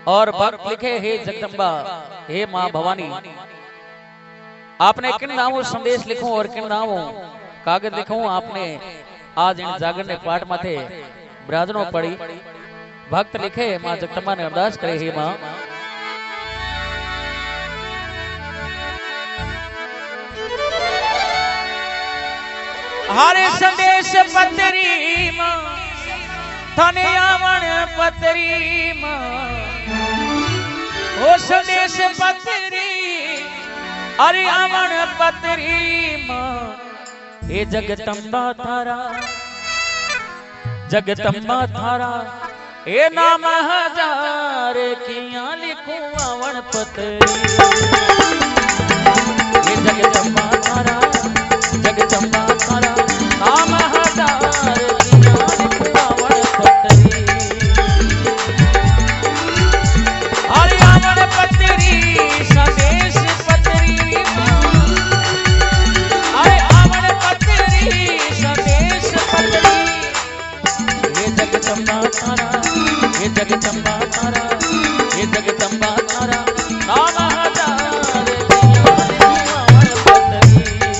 और भक्त लिखे, हे जगदम्बा, हे मां भवानी, आपने किन नामों संदेश लिखूं और किन नामों कागज लिखूं। आपने आज इन जागर ने पाठ माथे ब्राजनो पड़ी। भक्त लिखे, मां जगदम्बा ने अरदास करे, हे मां हरे संदेश पत्री मां थाने आवण पत्री मां, ओ संदेश पत्री अरे आवण पत्री मां। हे जगदम्बा थारा, जगदम्बा थारा ए नाम हजार किया लिखूं आवण पत्री। हे जगदम्बा थारा, जगदम्बा थारा नाम हजार किया लिखूं आवण पत्री। अरे आवण पत्री संदेश पत्री, अरे आवण पत्री संदेश पत्री। हे जगदम्बा थारा, हे जगदम्बा थारा, हे जगदम्बा थारा नाम हजार किया लिखूं आवण पत्री।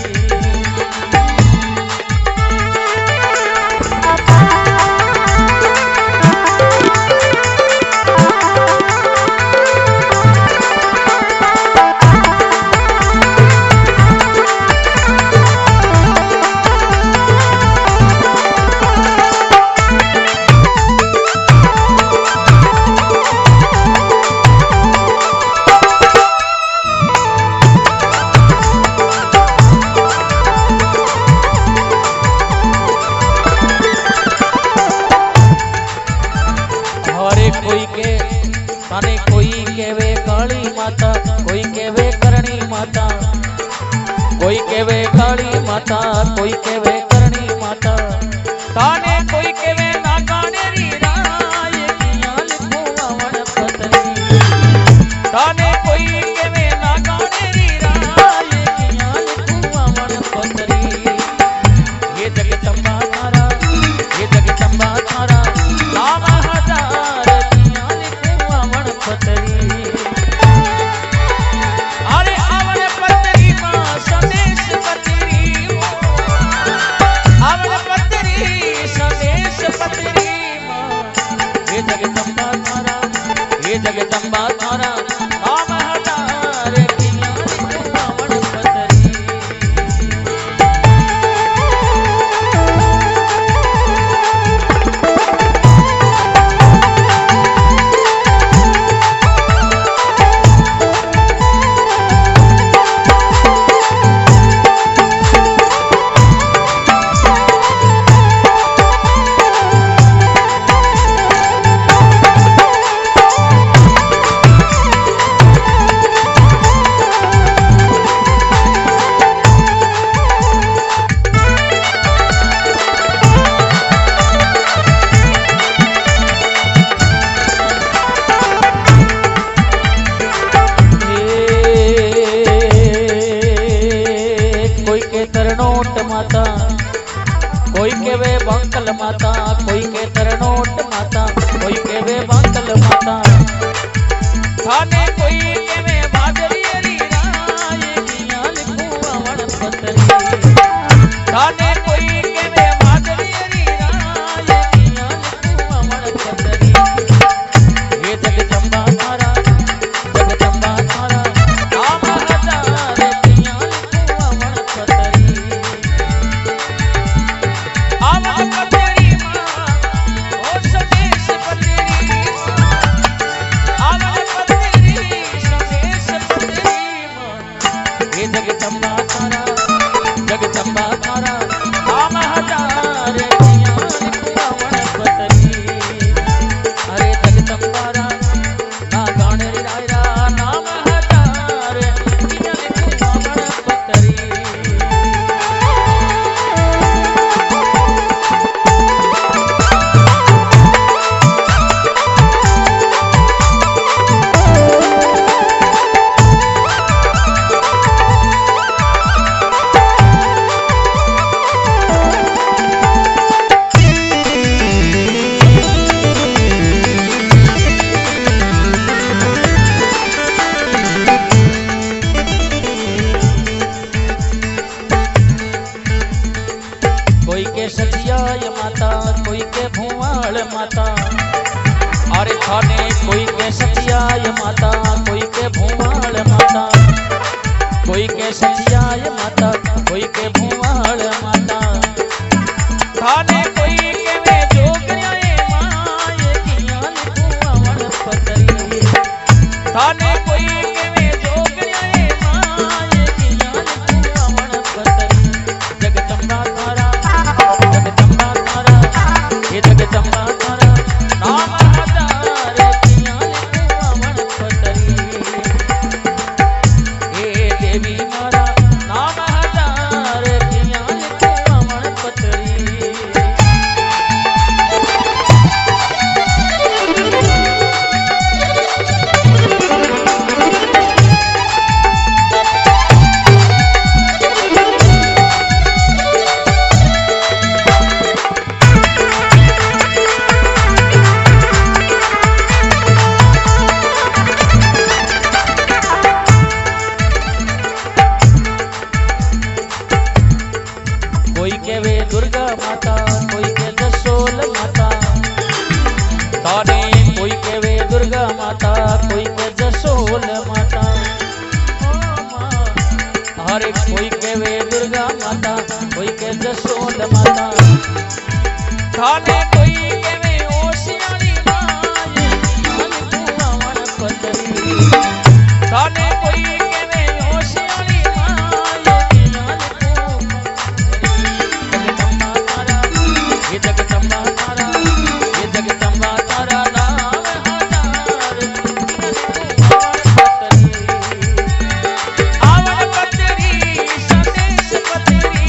कोई के ताने, कोई केवे काली माता, कोई केवे करणी माता, कोई केवे काली माता, कोई केवे करणी माता। ताने कोई केवे नागानेरी राय किया लिखूं आवण पत्री। ताने कोई केवे नागानेरी राय किया लिखूं आवण पत्री। ये जगदम्बा थारा, ये जगदम्बा थारा नाम हजार पत्री। अरे आवण पत्री मां संदेश पत्री, आवण पत्री संदेश पत्री मां। हे जगदम्बा थारा, हे जगदम्बा थारा नाम हजार किया लिखूं आवण पत्री। माता, कोई केवे बांकल माता, कोई के तरनोट माता, कोई केवे बांकल माता। थाने कोई केवे भादरी री राय किया लिखूं आवण पत्री। थाने कोई केवे भादरी री राय किया लिखूं आवण पत्री। हे जगदम्बा थारा, जगदम्बा थारा नाम हजार किया लिखूं आवण पत्री। आवण पत्री मां, ओ संदेश पत्री, आवण पत्री संदेश थाने कोई के सचियाय माता, कोई के भूमाल माता, कोई के सचियाय माता, कोई के भूमाल माता। थाने कोई के वे जोगराए माए किया लिखूं अमर पतरी। थाने कोई के वे जोगराए माए किया लिखूं अमर पतरी। जगदम्बा तारा, जगदम्बा तारा, ये जगदम्बा तारा नाम हजार किया लिखूं अमर पतरी। हे देवी मारा नाम हजार किया लिखूं अमर पतरी। कोई के वे दुर्गा माता, कोई के जसोल माता। ताने कोई के वे दुर्गा माता, कोई के जसोल माता। हर एक कोई के वे दुर्गा माता, कोई के जसोल माता। थाने कोई के वे ओशियानी माए किया अमर पतरी। थाने कोई के वे ओशियानी माए किया जगदम्बा तारा, ये जगदम्बा तारा, ये जगदम्बा तारा नाम हजार आवन पतरी संदेश पतरी।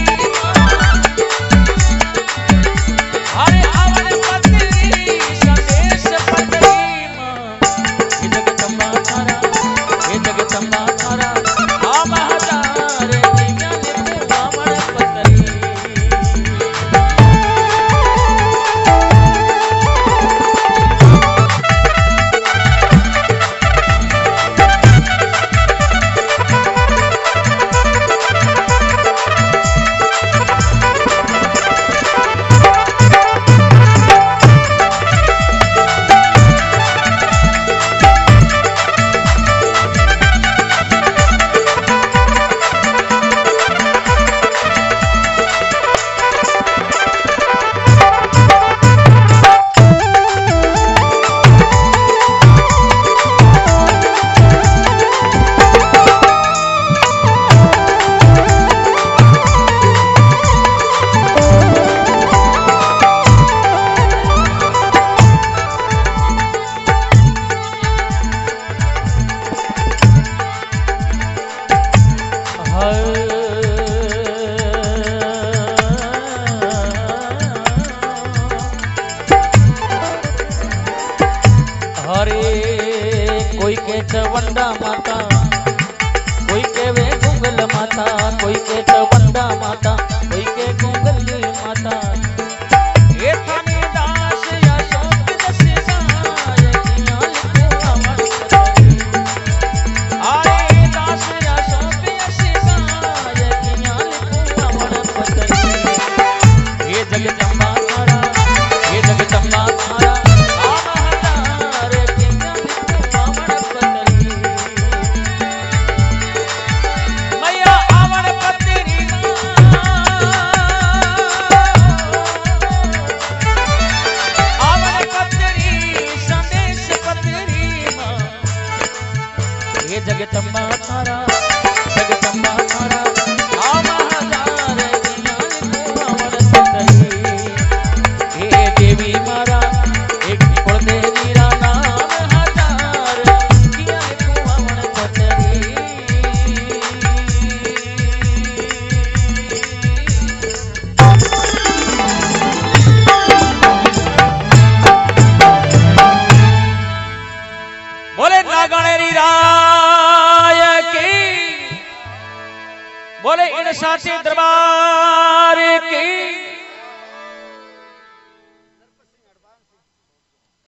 अरे आवन पतरी संदेश पतरी ये जगदम्बा तारा, ये जगदम्बा तारा नाम हजार किया लिखूं अमर पतरी। हरे कोई के चवंडा माता, कोई के वे गुंगल माता, कोई के चवंडा माता, कोई के गुंगल माता। ये थाने दास या शोक दस साय किया लिखूं अमर पतरी। आए दास या शोक दस साय किया लिखूं अमर पतरी। ये जगदम्बा तारा, ये जगदम्बा तारा जगदम्बा तारा, जगदम्बा तारा नाम हजार किया लिखूं अमर पतरी। हे देवी मारा एक कुल देवी रा नाम हजार किया लिखूं अमर पतरी। बोले नागणेरी बोले इन साथी दरबार की।